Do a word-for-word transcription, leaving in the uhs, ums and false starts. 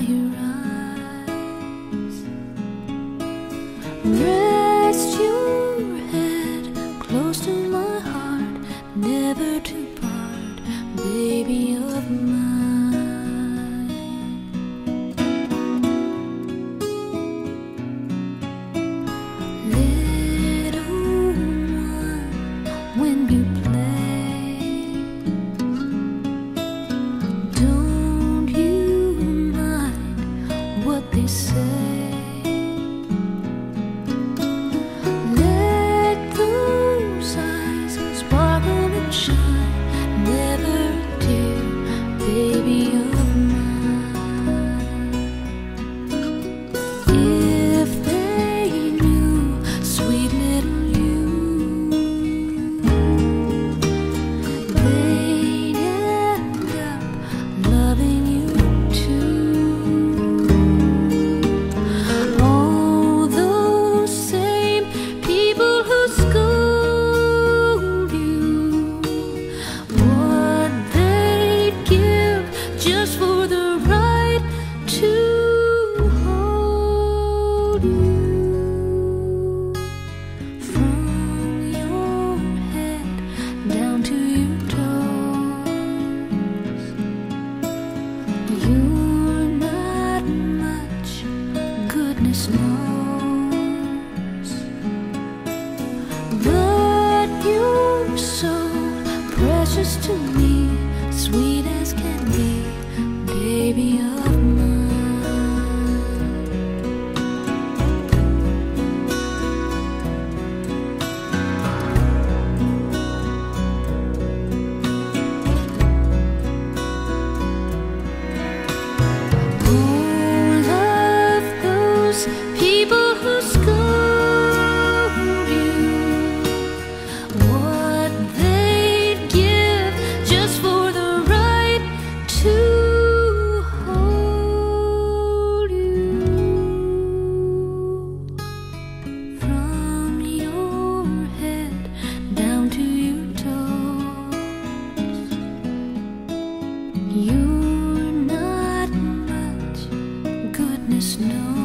your eyes. Rest your head close to my heart, never to part, baby of mine. Little one, when you play, don't you mind what they say. Let those eyes sparkle and shine, never a tear, baby of mine. If they knew, sweet little you, they'd end up loving you too. All those same people who scold you, what they'd give just for the right to hold you. From your head down to your toes, you're not much, goodness knows, but you're so precious to me, sweet as can be, baby of mine. All of those people who scold you, what they'd give just for the right to hold you. From your head down to your toes, you're not much, goodness knows.